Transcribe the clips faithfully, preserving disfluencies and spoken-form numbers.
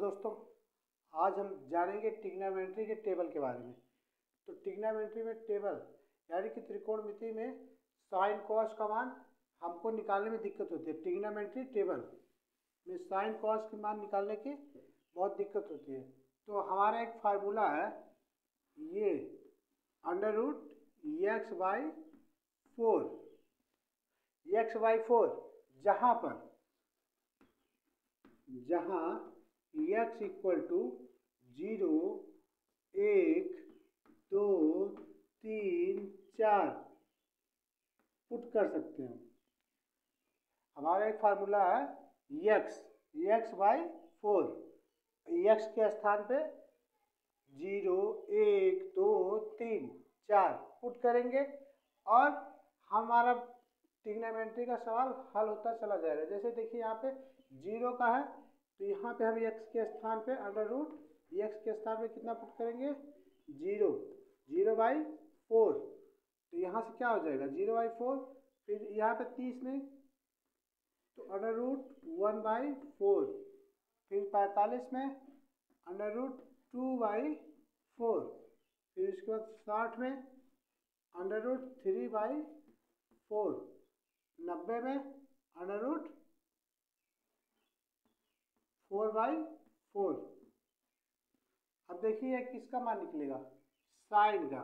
दोस्तों, आज हम जानेंगे ट्रिग्नोमेट्री के टेबल के बारे में। तो ट्रिग्नोमेट्री में टेबल यानी कि त्रिकोणमिति में साइन कॉस का मान हमको निकालने में दिक्कत होती है। ट्रिग्नोमेट्री टेबल में साइन कॉस के मान निकालने की बहुत दिक्कत होती है। तो हमारा एक फार्मूला है, ये under root x by four x by four जहाँ पर जहाँ x इक्वल टू जीरो, एक, दो, तीन, चार पुट कर सकते हैं। हमारा एक फार्मूला है x x by four, x के स्थान पे जीरो, एक, दो, तीन, चार पुट करेंगे और हमारा ट्रिग्नोमेट्री का सवाल हल होता चला जाएगा। जैसे देखिए यहाँ पे जीरो का है तो यहाँ पे हम x के स्थान पे अंडर रूट x के स्थान पे कितना पुट करेंगे, जीरो जीरो बाई फोर। तो यहाँ से क्या हो जाएगा, जीरो बाई फोर। फिर यहाँ पे तीस में तो under root one by four. फिर पैंतालीस में under root two by four. फिर इसके बाद साठ में under root three by four. नब्बे में under root four by four. अब देखिए किसका मान निकलेगा, साइन का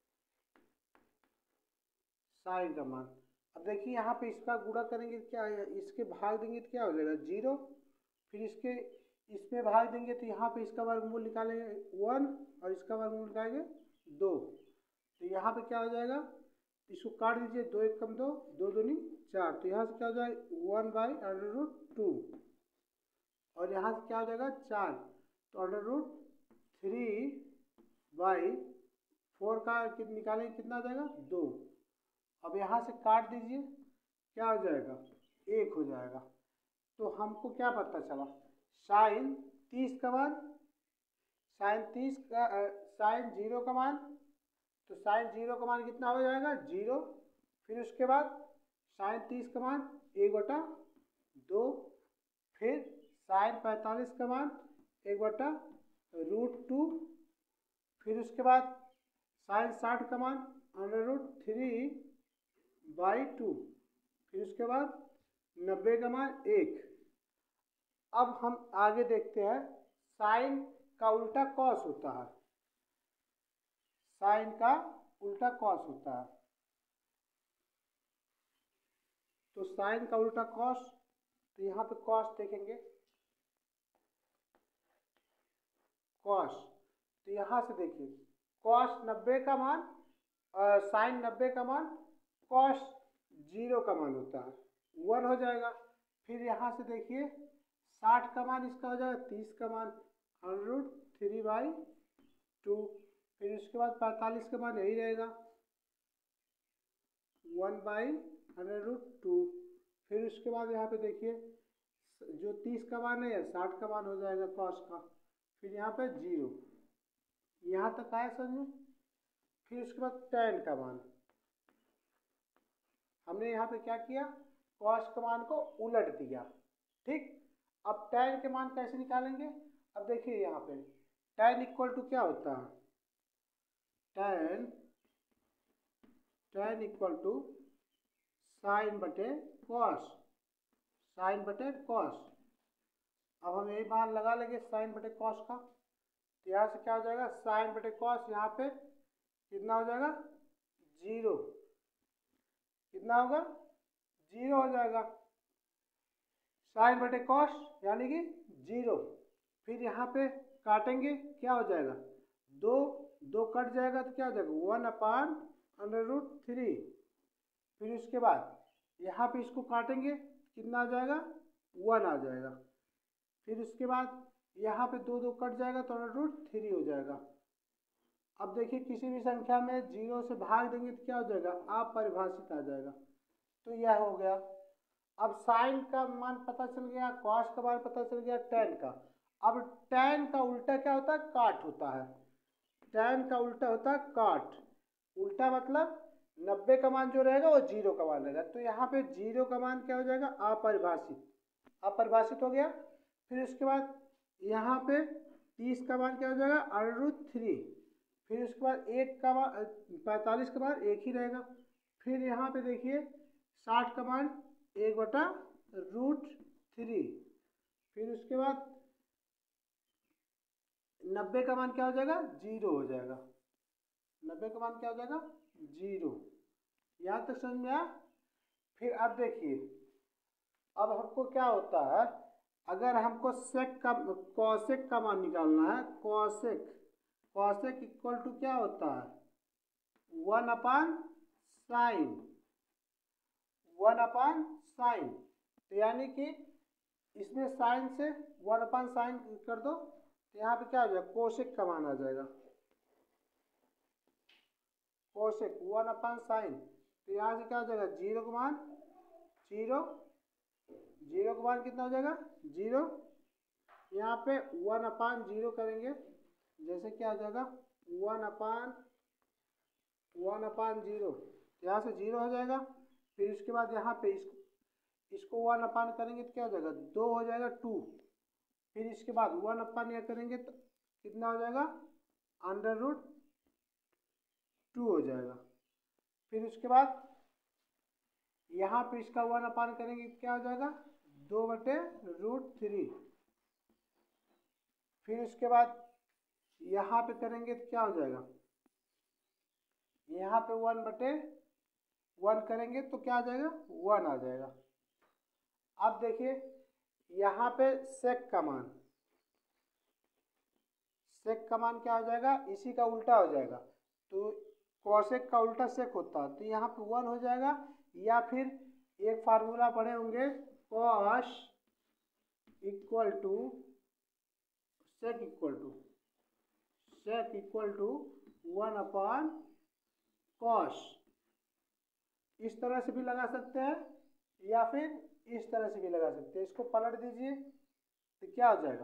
साइन का मान। अब देखिए यहाँ पे इसका गुणा करेंगे तो क्या है, इसके भाग देंगे तो क्या हो जाएगा, जीरो। फिर इसके इसमें भाग देंगे तो यहाँ पे इसका वर्गमूल निकालेंगे वन और इसका वर्गमूल निकालेंगे दो। तो यहाँ पे क्या हो जाएगा, इसको काट दीजिए, दो एक कम दो, दो दूनी चार। तो यहाँ से क्या हो जाएगा, one by under root two और यहाँ से क्या हो जाएगा, चार। तो under root three by four का निकालेंगे कितना आ जाएगा, दो। अब यहाँ से काट दीजिए, क्या हो जाएगा, एक हो जाएगा। तो हमको क्या पता चला, साइन तीस का मान, साइन तीस का साइन जीरो का मान। तो साइन जीरो का मान कितना हो जाएगा, जीरो। फिर उसके बाद साइन तीस का मान एक बटा दो। फिर साइन पैंतालीस का मान एक बटा रूट टू। फिर उसके बाद साइन साठ का मान under root three by two. फिर उसके बाद नब्बे का मान एक। अब हम आगे देखते हैं, साइन का उल्टा कॉस होता है, साइन का उल्टा कॉस होता है। तो साइन का उल्टा कॉस, तो यहाँ पे कॉस देखेंगे, कॉस। तो यहाँ से देखिए कॉस नब्बे का मान, साइन नब्बे का मान कॉस जीरो का मान होता है, वन हो जाएगा। फिर यहाँ से देखिए साठ का मान इसका हो जाएगा तीस का मान under root three by two. फिर उसके बाद पैंतालीस का मान यही रहेगा, one by under root two. फिर उसके बाद यहाँ पे देखिए जो तीस का मान है या साठ का मान हो जाएगा कॉस का। फिर यहाँ पे जीरो, यहाँ तक आया समझो। फिर उसके बाद टेन का मान, हमने यहाँ पे क्या किया, कॉस के मान को उलट दिया, ठीक। अब टेन के मान कैसे निकालेंगे, अब देखिए यहाँ पे टेन इक्वल टू क्या होता है, tan tan equal to sine बटे कॉस, साइन बटे कॉस। अब हम यही मान लगा लेंगे साइन बटे कॉस का। तो यहाँ से क्या हो जाएगा, साइन बटे कॉस, यहाँ पे कितना हो जाएगा, जीरो। कितना होगा, जीरो हो जाएगा, साइन बटे कॉस यानी कि जीरो। फिर यहाँ पे काटेंगे, क्या हो जाएगा, दो दो कट जाएगा तो क्या हो जाएगा, one upon under root three. फिर उसके बाद यहाँ पे इसको काटेंगे, कितना आ जाएगा, वन आ जाएगा। फिर उसके बाद यहाँ पे दो दो कट जाएगा तो अंडर रूट थ्री हो जाएगा। अब देखिए किसी भी संख्या में जीरो से भाग देंगे तो क्या हो जाएगा, अपरिभाषित आ जाएगा। तो यह हो गया। अब साइन का मान पता चल गया, कॉस का मान पता चल गया, टेन का। अब टेन का उल्टा क्या होता है, काट होता है। टेन का उल्टा होता है काट। उल्टा मतलब नब्बे का मान जो रहेगा वो जीरो का मान रहेगा। तो यहाँ पे जीरो का मान क्या हो जाएगा, अपरिभाषित, अपरिभाषित हो गया। फिर उसके बाद यहाँ पे तीस का मान क्या हो जाएगा अंडर रूट थ्री, फिर उसके बाद एक का मान पैंतालीस का मान एक ही रहेगा, फिर यहाँ पे देखिए साठ का मान एक बटा रूट थ्री, फिर उसके बाद नब्बे का मान क्या हो जाएगा जीरो हो जाएगा, नब्बे का मान क्या हो जाएगा जीरो। यहाँ तक समझ में आया। फिर अब देखिए अब हमको क्या होता है, अगर हमको सेक का कॉसेक का मान निकालना है, कॉसेक कॉसेक इक्वल टू क्या होता है one upon sine, one upon sine, तो यानी कि इसमें साइन से वन अपान साइन कर दो तो यहाँ पे क्या हो जाएगा कोसेक का मान आ जाएगा, कोसेक वन अपान साइन, तो यहाँ से क्या हो जाएगा जीरो का मान जीरो, जीरो का मान कितना हो जाएगा जीरो, यहाँ पे वन अपान जीरो करेंगे जैसे क्या हो जाएगा one upon one upon zero, यहाँ से जीरो हो जाएगा, फिर उसके बाद यहाँ पे इसको इसको वन अपान करेंगे तो क्या हो जाएगा दो हो जाएगा टू, फिर इसके बाद वन अपान यह करेंगे तो कितना हो जाएगा अंडर रूट टू हो जाएगा, फिर उसके बाद यहाँ पे इसका वन अपान करेंगे तो क्या हो जाएगा दो बटे रूट थ्री, फिर उसके बाद यहाँ पे करेंगे तो क्या हो जाएगा यहाँ पे वन बटे वन करेंगे तो क्या आ जाएगा वन आ जाएगा। अब देखिए यहाँ पे सेक का मान, सेक का मान क्या हो जाएगा इसी का उल्टा हो जाएगा, तो कॉसेक का उल्टा सेक होता है तो यहाँ पे वन हो जाएगा, या फिर एक फार्मूला पढ़े होंगे cos equal to sec equal to sec equal to one upon cos, इस तरह से भी लगा सकते हैं या फिर इस तरह से भी लगा सकते हैं। इसको पलट दीजिए तो क्या हो जाएगा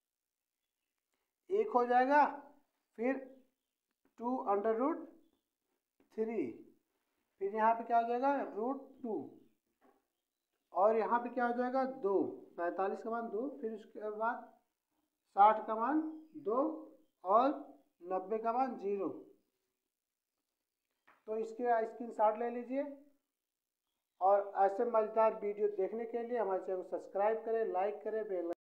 एक हो जाएगा, फिर टू अंडर रूट थ्री, फिर यहाँ पे क्या हो जाएगा रूट टू, और यहाँ पे क्या हो जाएगा दो, पैंतालीस का मान दो, फिर उसके बाद साठ का मान दो और नब्बे का मान जीरो। तो इसके स्क्रीनशॉट ले लीजिए और ऐसे मजेदार वीडियो देखने के लिए हमारे चैनल को सब्सक्राइब करें, लाइक करें, बेल